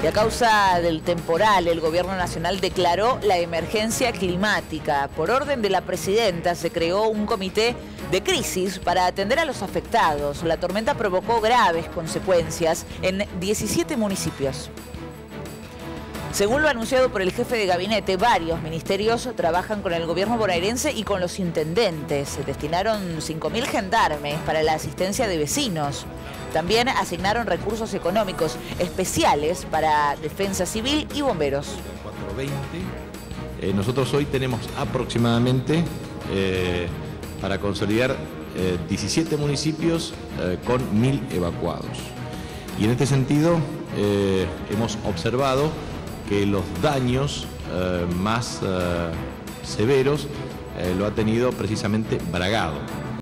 Y a causa del temporal, el Gobierno Nacional declaró la emergencia climática. Por orden de la presidenta, se creó un comité de crisis para atender a los afectados. La tormenta provocó graves consecuencias en 17 municipios. Según lo anunciado por el jefe de gabinete, varios ministerios trabajan con el gobierno bonaerense y con los intendentes. Se destinaron 5.000 gendarmes para la asistencia de vecinos. También asignaron recursos económicos especiales para defensa civil y bomberos. 420. Nosotros hoy tenemos aproximadamente para consolidar 17 municipios con 1.000 evacuados. Y en este sentido hemos observado que los daños más severos lo ha tenido precisamente Bragado.